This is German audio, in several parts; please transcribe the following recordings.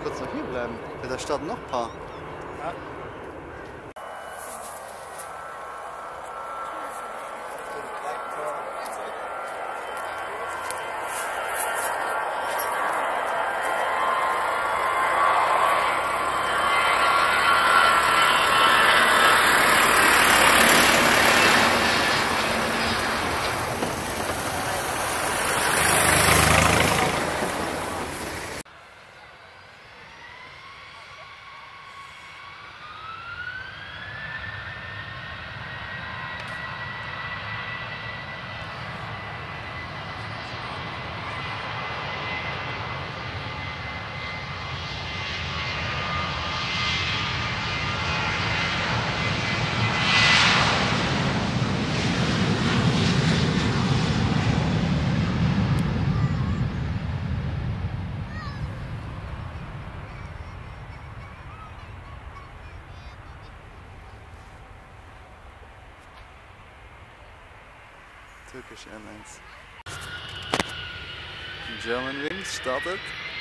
kurz noch hier bleiben. Da starten noch ein paar. Ja. Turkish Airlines. German Wings startet.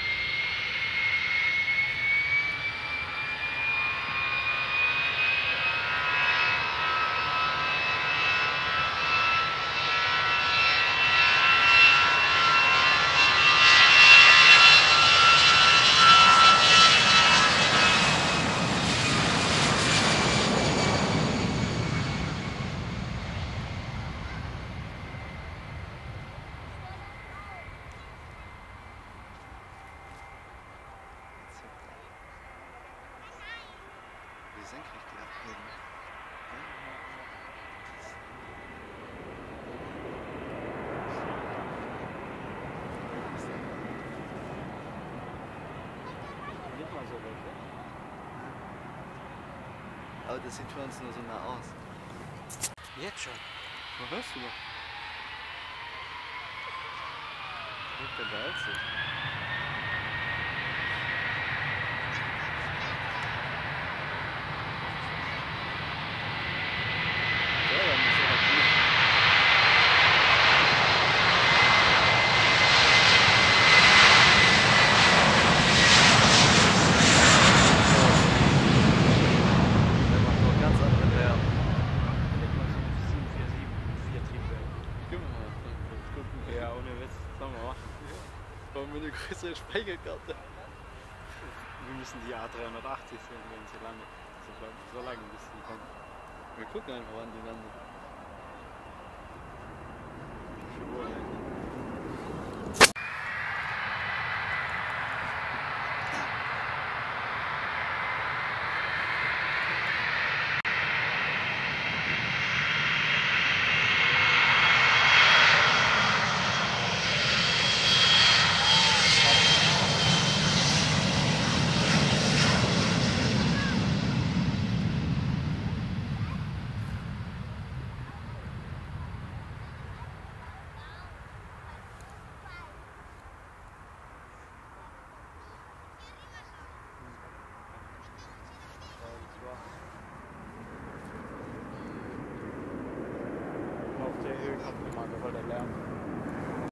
Wie senkrecht die abheben. Nicht mal so weit, ne? Aber das sieht für uns nur so nah aus. Jetzt schon. Wo hörst du noch? Nicht der geilste. Ja, ohne Witz. Sollen wir machen. Brauchen wir eine größere Speicherkarte? Wir müssen die A380 sehen, wenn sie landet. So lange bis sie kommen. Wir gucken einfach, wann die landet. Wie viel Uhr denn?